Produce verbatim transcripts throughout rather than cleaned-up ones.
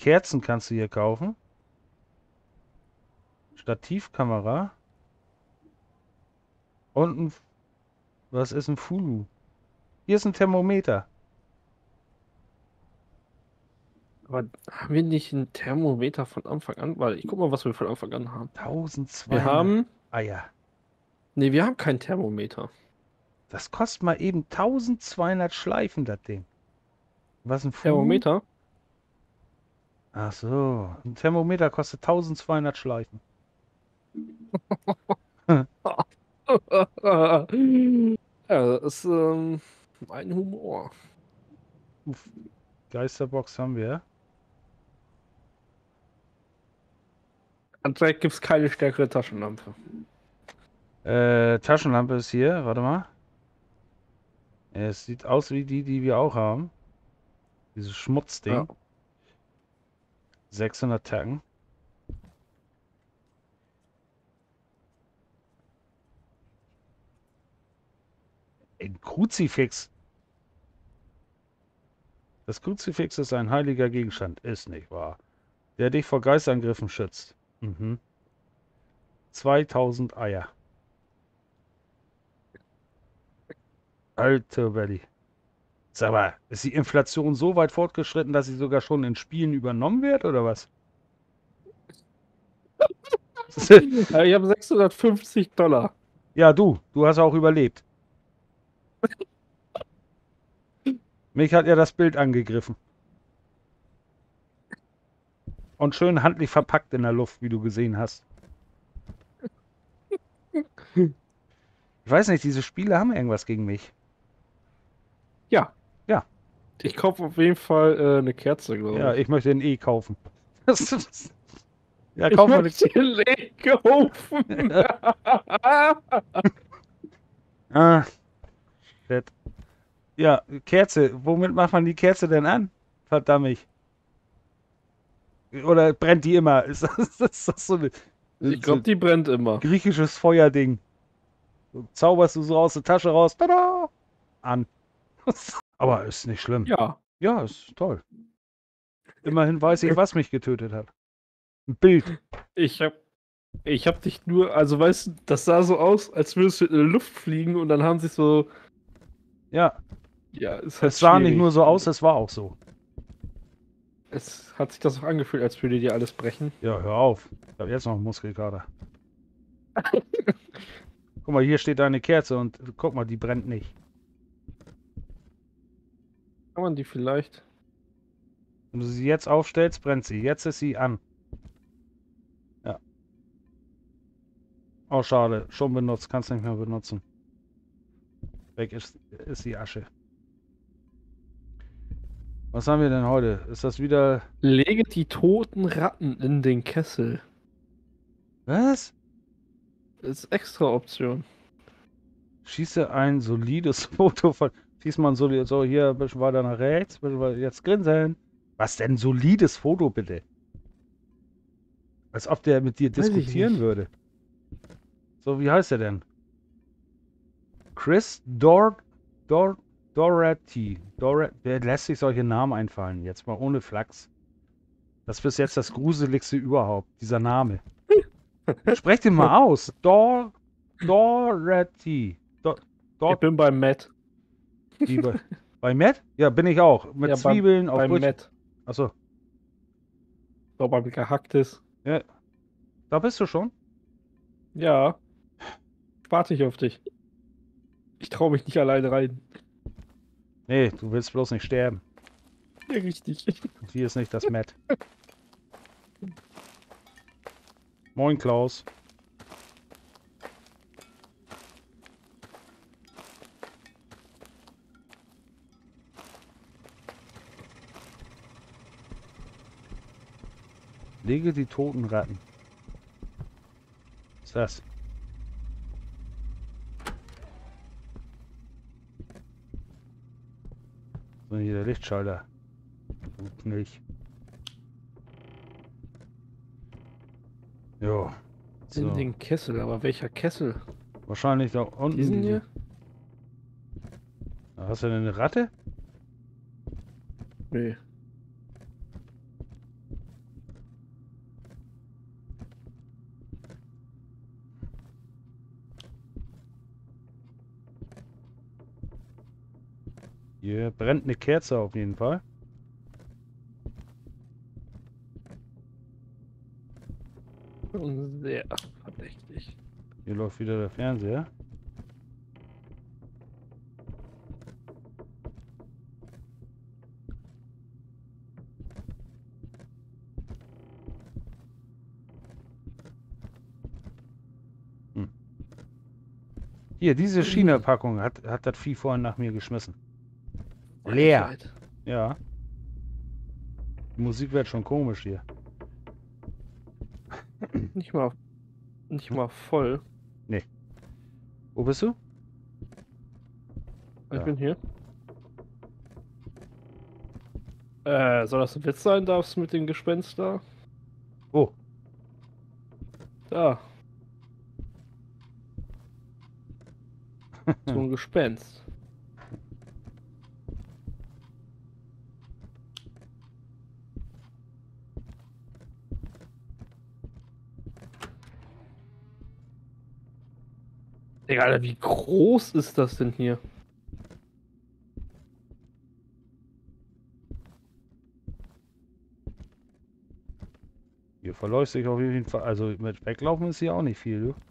Kerzen kannst du hier kaufen. Stativkamera. Und ein... Was ist ein Fulu? Hier ist ein Thermometer. Aber haben wir nicht ein Thermometer von Anfang an? Weil ich guck mal, was wir von Anfang an haben. Wir tausendzweihundert haben. Eier. Ne, wir haben kein Thermometer. Das kostet mal eben tausendzweihundert Schleifen, das Ding. Was ein Fulu? Thermometer? Ach so. Ein Thermometer kostet tausendzweihundert Schleifen. Ja, das ist ähm, mein Humor. Uff. Geisterbox haben wir. Anscheinend gibt es keine stärkere Taschenlampe. Äh, Taschenlampe ist hier. Warte mal. Es sieht aus wie die, die wir auch haben. Dieses Ja. Schmutzding. sechshundert Tacken. Ein Kruzifix. Das Kruzifix ist ein heiliger Gegenstand. Ist nicht wahr. Der dich vor Geistangriffen schützt. Mhm. zweitausend Eier. Alter Belly. Sag mal, ist die Inflation so weit fortgeschritten, dass sie sogar schon in Spielen übernommen wird, oder was? Ja, ich habe sechshundertfünfzig Dollar. Ja, du. Du hast auch überlebt. Mich hat ja das Bild angegriffen. Und schön handlich verpackt in der Luft, wie du gesehen hast. Ich weiß nicht, diese Spiele haben irgendwas gegen mich. Ja. Ja. Ich kaufe auf jeden Fall äh, eine Kerze, glaube Ja, ich. ich möchte den E kaufen. Ja, Ich kauf mal eine. möchte Leg kaufen. Ah, shit. Ja, Kerze. Womit macht man die Kerze denn an? Verdammt. Oder brennt die immer? Ist das, ist das so ein Ich so glaube, die brennt immer. griechisches Feuerding? So zauberst du so aus der Tasche raus. Tada! An. Aber ist nicht schlimm. Ja. Ja, ist toll. Immerhin weiß ich, was mich getötet hat. Ein Bild. Ich hab, ich hab dich nur, also weißt du, das sah so aus, als würdest du in der Luft fliegen und dann haben sich so, Ja, ja, ist halt es sah nicht schwierig. nur so aus, es war auch so. Es hat sich das auch angefühlt, als würde dir alles brechen. Ja, hör auf. Ich habe jetzt noch einen Muskelkater. Guck mal, hier steht eine Kerze und guck mal, die brennt nicht. Kann man die vielleicht? Wenn du sie jetzt aufstellst, brennt sie. Jetzt ist sie an. Ja. Oh, schade. Schon benutzt. Kannst nicht mehr benutzen. Weg ist, ist die Asche. Was haben wir denn heute? Ist das wieder... Lege die toten Ratten in den Kessel. Was? Das ist extra Option. Schieße ein solides Foto von... Schieß mal ein solides... So, hier ein bisschen weiter nach rechts. Ein bisschen weiter, jetzt grinsen. Was denn solides Foto, bitte? Als ob der mit dir Weiß ich diskutieren nicht. würde. So, wie heißt er denn? Chris Dor... Dor... Doherty. Dor Wer lässt sich solche Namen einfallen? Jetzt mal ohne Flachs. Das ist bis jetzt das Gruseligste überhaupt. Dieser Name. Sprecht ihn mal aus. Dor... Doherty. Dor... Dor Ich bin bei Matt. Wie bei, bei Matt? Ja, bin ich auch. Mit Ja, beim, Zwiebeln auf beim Brötchen. Matt. Achso. So, beim Gehacktes. Ja. Da bist du schon? Ja. Warte ich auf dich. Ich traue mich nicht alleine rein. Nee, du willst bloß nicht sterben. Ja, richtig. Und hier ist nicht das Matt. Moin, Klaus. Lege die toten Ratten. Was ist das? So, hier der Lichtschalter. Gut nicht. Jo. So. In den Kessel, aber welcher Kessel? Wahrscheinlich da unten. Diesen diese- hier? Hast du denn eine Ratte? Nee. Hier brennt eine Kerze auf jeden Fall. Sehr verdächtig. Hier läuft wieder der Fernseher. Hm. Hier, diese China-Packung hat, hat das Vieh vorhin nach mir geschmissen. Leer. Frechheit. Ja. Die Musik wird schon komisch hier. Nicht mal, nicht mal voll. Wo bist du? Ich Ja. bin hier. Äh, soll das ein Witz sein, darfst du mit dem Gespenst da? Wo? Da. So ein Gespenst. Egal, wie groß ist das denn hier? Hier verläuft sich auf jeden Fall. Also mit Weglaufen ist hier auch nicht viel, du.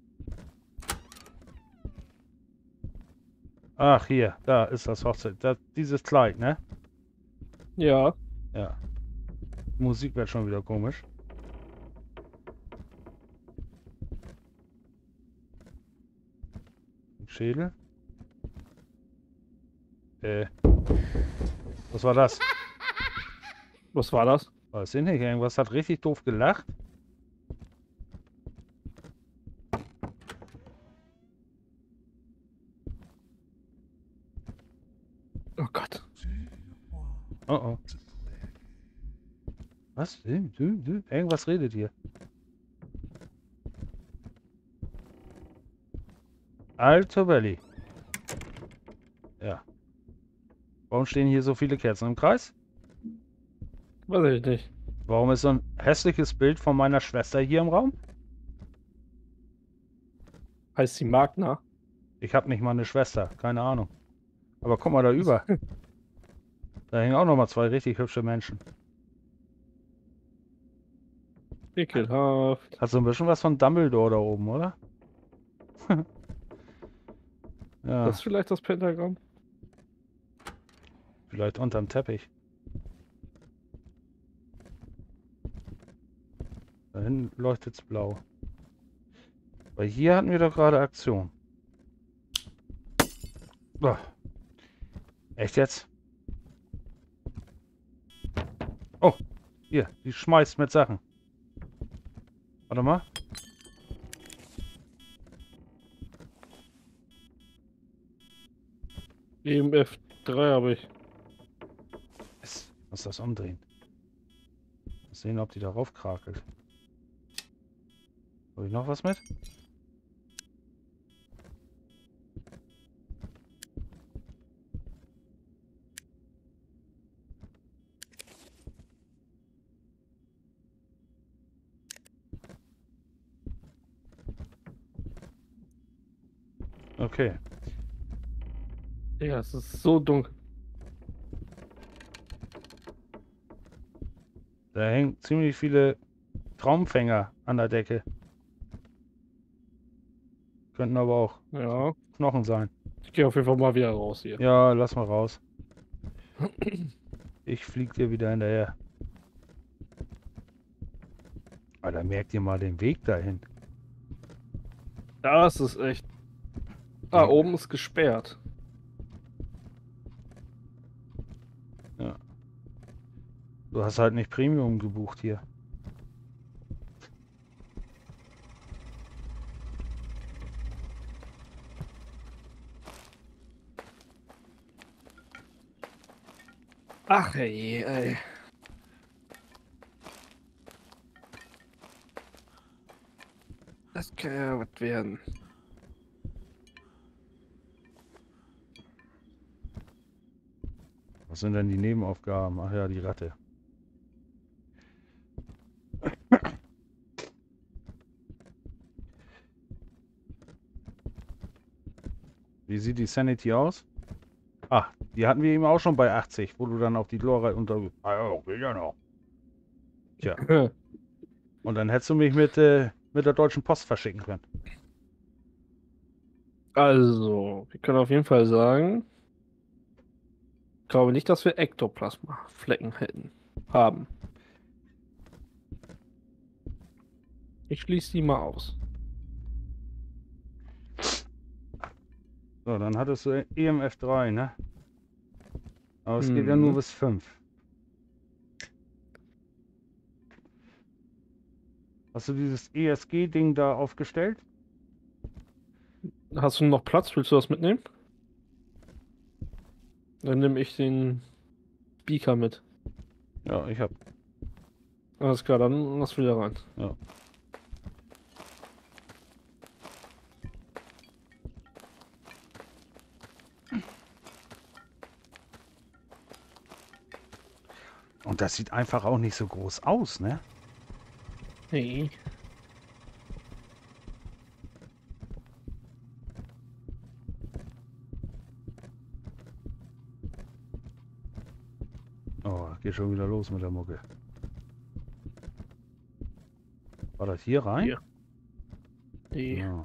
Ach, hier, da ist das Hochzeit. Das, dieses Kleid, ne? Ja. Ja. Die Musik wird schon wieder komisch. Ein Schädel. Äh. Was war das? Was war das? Weiß ich nicht. Irgendwas hat richtig doof gelacht. Oh Gott. Oh oh. Was? Irgendwas redet hier. Alto Belli. Ja. Warum stehen hier so viele Kerzen im Kreis? Weiß ich nicht. Warum ist so ein hässliches Bild von meiner Schwester hier im Raum? Heißt sie Magna? Ich habe nicht mal eine Schwester. Keine Ahnung. Aber guck mal da über. Da hängen auch noch mal zwei richtig hübsche Menschen. Ekelhaft. Hat so ein bisschen was von Dumbledore da oben, oder? Ja, Das ist vielleicht das Pentagramm? vielleicht unterm Teppich. Da hinten leuchtet es blau. Weil hier hatten wir doch gerade Aktion. Oh. Echt jetzt? Oh, hier, die schmeißt mit Sachen. Warte mal. E M F drei habe ich. Yes. Lass das umdrehen. Mal sehen, ob die darauf krakelt. Habe ich noch was mit? Okay. Ja, es ist so dunkel. Da hängen ziemlich viele Traumfänger an der Decke. Könnten aber auch Ja. Knochen sein. Ich gehe auf jeden Fall mal wieder raus hier. Ja, lass mal raus. Ich flieg dir wieder hinterher. Alter, merkt ihr mal den Weg dahin. Das ist echt. Ah, oben ist gesperrt. Ja. Du hast halt nicht Premium gebucht hier. Ach ey, ey. Das kann ja was werden. Was sind denn die Nebenaufgaben? Ach ja, die Ratte. Wie sieht die Sanity aus? Ah, Die hatten wir eben auch schon bei achtzig, wo du dann auf die Lore unter... Ah ja, will ja noch. Tja. Und dann hättest du mich mit, äh, mit der Deutschen Post verschicken können. Also, wir können auf jeden Fall sagen, ich glaube nicht, dass wir Ektoplasma-Flecken hätten. Haben. Ich schließe die mal aus. So, dann hattest du E M F drei, ne? Aber es geht ja Mhm. nur bis fünf. Hast du dieses E S G-Ding da aufgestellt? Hast du noch Platz? Willst du das mitnehmen? Dann nehme ich den Beaker mit. Ja, ich hab. Alles klar, dann lass wieder rein. Ja. Und das sieht einfach auch nicht so groß aus, ne? Nee. Oh, geht schon wieder los mit der Mucke. War das hier rein? Hier. Nee. Ja.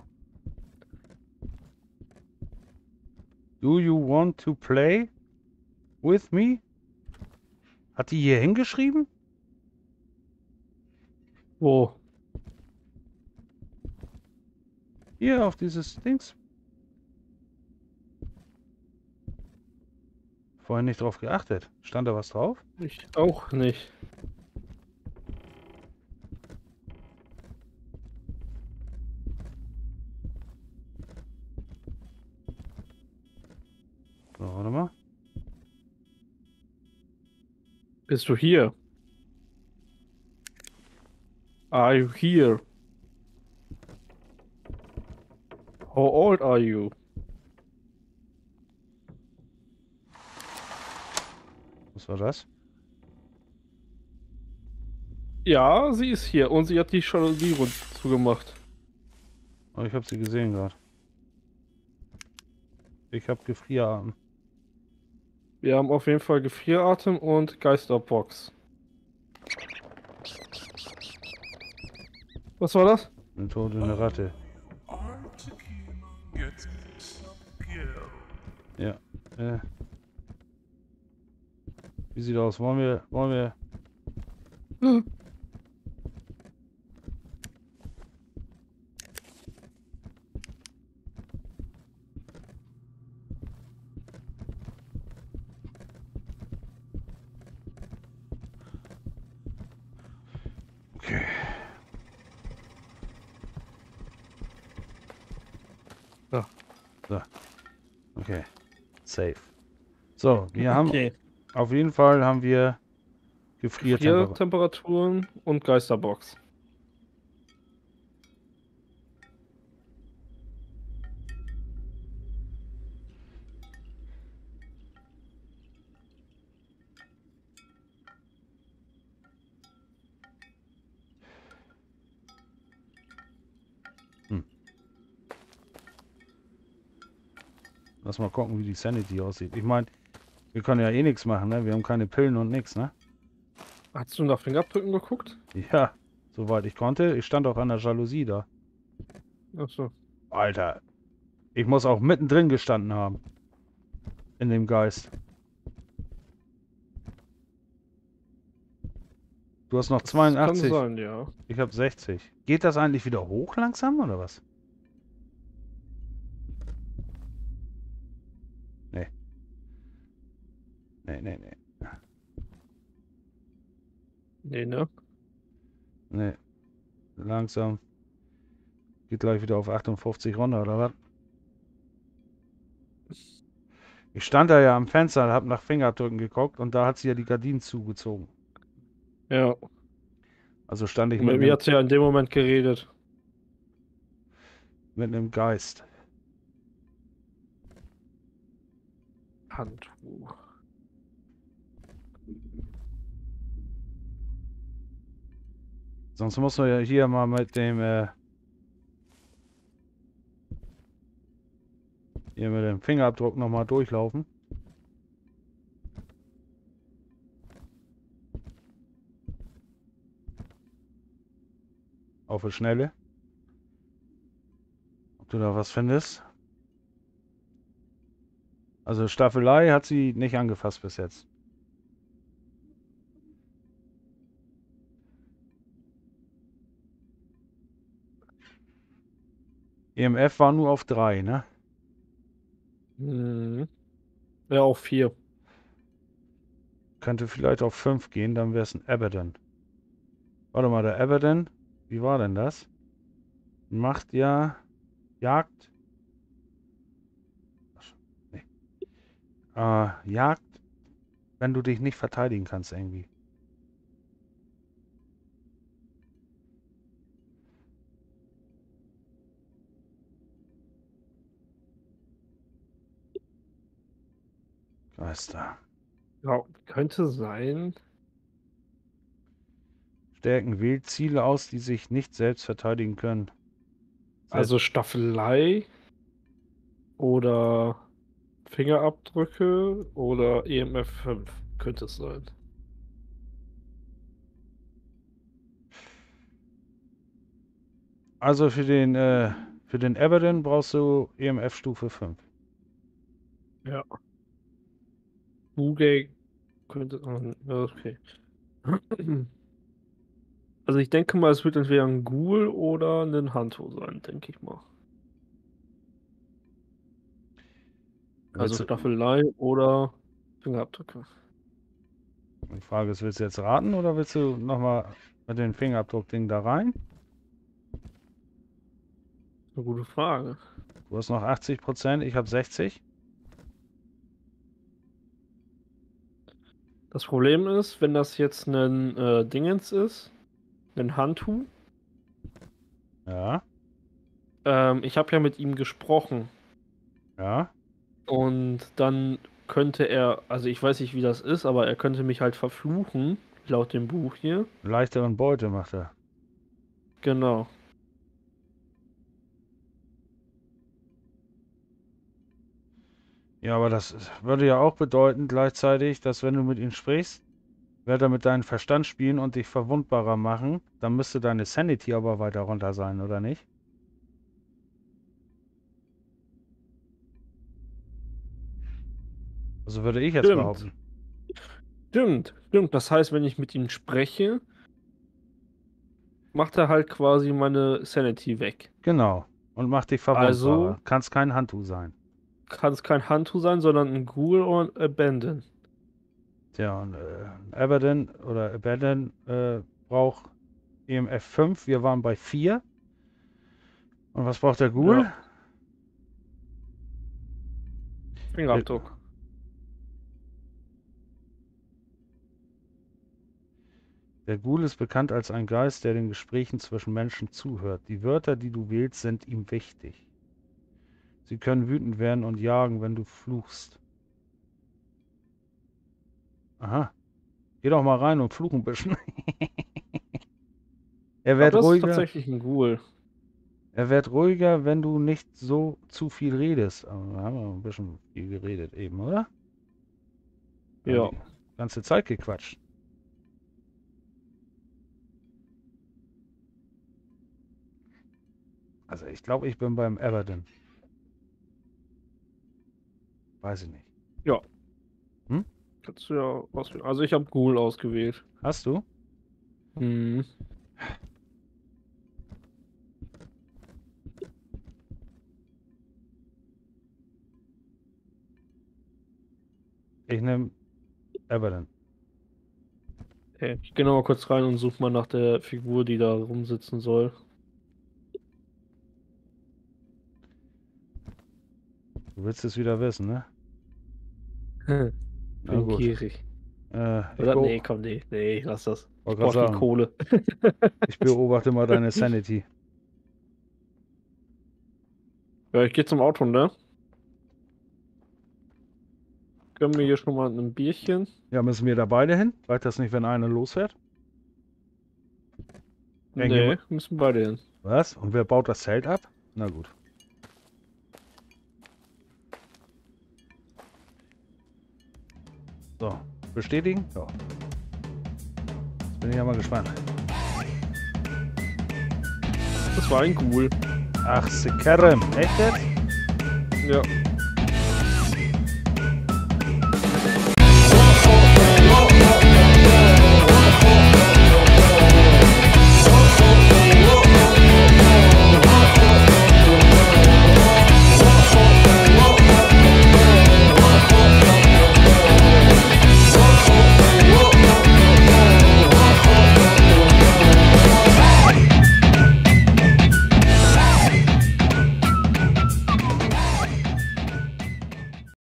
Do you want to play with me? Hat die hier hingeschrieben? Wo? Hier auf dieses Dings? Vorhin nicht drauf geachtet. Stand da was drauf? Ich auch nicht. So, warte mal. Bist du hier? Are you here? How old are you? Was war das? Ja, sie ist hier und sie hat die Jalousie rund zugemacht. Oh, ich habe sie gesehen gerade. Ich habe Gefrierarm. Wir haben auf jeden Fall Gefrieratem und Geisterbox. Was war das? Eine tote eine Ratte. Ja. Äh. Wie sieht aus? Wollen wir, wollen wir... Hm. Okay. Ja. So. Okay. Safe. So, wir haben... Okay. Auf jeden Fall haben wir Gefriertemperatur. Gefriertemperaturen und Geisterbox. Lass mal gucken, wie die Sanity aussieht. Ich meine, wir können ja eh nichts machen, ne? Wir haben keine Pillen und nichts, ne? Hast du nach Fingerabdrücken geguckt? Ja, soweit ich konnte. Ich stand auch an der Jalousie da. Achso. Alter, ich muss auch mittendrin gestanden haben. In dem Geist. Du hast noch zweiundachtzig. Kann sein, ja. Ich habe sechzig. Geht das eigentlich wieder hoch langsam oder was? Nee. Nee, nee, nee. Nee, ne? Nee. Langsam. Geht gleich wieder auf achtundfünfzig runter, oder was? Ich stand da ja am Fenster und hab nach Fingerabdrücken geguckt und da hat sie ja die Gardinen zugezogen. Ja. Also stand ich Und mit mit mir einem, hat sie ja in dem Moment geredet. mit einem Geist. Handtuch. Sonst muss man ja hier mal mit dem, äh, hier mit dem Fingerabdruck nochmal durchlaufen. Auf die Schnelle. Ob du da was findest. Also Staffelei hat sie nicht angefasst bis jetzt. E M F war nur auf drei, ne? Mhm. Ja, auf vier. Könnte vielleicht auf fünf gehen, dann wäre es ein Abaddon. Warte mal, der Abaddon, wie war denn das? Macht ja Jagd. Nee. Äh, Jagd, wenn du dich nicht verteidigen kannst irgendwie. Geister. Ja, könnte sein. Stärken wählt Ziele aus, die sich nicht selbst verteidigen können. Also Staffelei oder Fingerabdrücke oder E M F fünf könnte es sein. Also für den, äh, für den Abaddon brauchst du E M F Stufe fünf. Ja. Bugey könnte. Ja, okay. Also ich denke mal, es wird entweder ein Ghoul oder ein Hantu sein, denke ich mal. Also Willst du, Staffelei oder Fingerabdrücke. die Frage ist, willst du jetzt raten oder willst du nochmal mit dem Fingerabdruck-Ding da rein? Eine gute Frage. Du hast noch achtzig Prozent, ich habe sechzig. Das Problem ist, wenn das jetzt ein äh, Dingens ist, ein Hantu, Ja, ähm, ich habe ja mit ihm gesprochen ja. und dann könnte er, also ich weiß nicht, wie das ist, aber er könnte mich halt verfluchen, laut dem Buch hier. Leichteren Beute macht er. Genau. Ja, aber das würde ja auch bedeuten gleichzeitig, dass wenn du mit ihm sprichst, wird er mit deinem Verstand spielen und dich verwundbarer machen. Dann müsste deine Sanity aber weiter runter sein, oder nicht? Also würde ich jetzt Stimmt. behaupten. Stimmt. Stimmt. Das heißt, wenn ich mit ihm spreche, macht er halt quasi meine Sanity weg. Genau. Und macht dich verwundbarer. Also Kann's kein Handtuch sein. kann es kein Hantu sein, sondern ein Ghoul oder ein Abandon. Tja, und äh, Abaddon oder Abaddon äh, braucht E M F fünf. Wir waren bei vier. Und was braucht der Ja, Ghoul? Der, Fingerabdruck. der Ghoul ist bekannt als ein Geist, der den Gesprächen zwischen Menschen zuhört. Die Wörter, die du wählst, sind ihm wichtig. Sie können wütend werden und jagen, wenn du fluchst. Aha. Geh doch mal rein und fluch ein bisschen. Er wird Aber das ist ruhiger. tatsächlich ein Ghoul. Er wird ruhiger, wenn du nicht so zu viel redest. Aber wir haben ja ein bisschen viel geredet eben, oder? Wir haben Ja. die ganze Zeit gequatscht. Also ich glaube, ich bin beim Abaddon. Weiß ich nicht. Ja. Hm? Kannst du ja auswählen. Also ich habe Ghoul ausgewählt. Hast du? Mhm. Ich nehme Abaddon. Okay. Ich gehe noch mal kurz rein und suche mal nach der Figur, die da rumsitzen soll. Du willst es wieder wissen, ne? Na Bin gut. gierig. Äh, ich Oder? Nee, beo- komm, nee, nee, lass das. Ich wollte brauch gerade die sagen, Kohle. ich beobachte mal deine Sanity. Ja, ich gehe zum Auto, ne? Gönnen wir hier schon mal ein Bierchen. Ja, müssen wir da beide hin? Reicht das nicht, wenn einer losfährt? Nee, Irgendjemand? müssen beide hin. Was? Und wer baut das Zelt ab? Na gut. So, bestätigen? Ja. Jetzt bin ich ja mal gespannt. Das war ein Ghoul. Ach, Sekerem. Echt jetzt? Ja.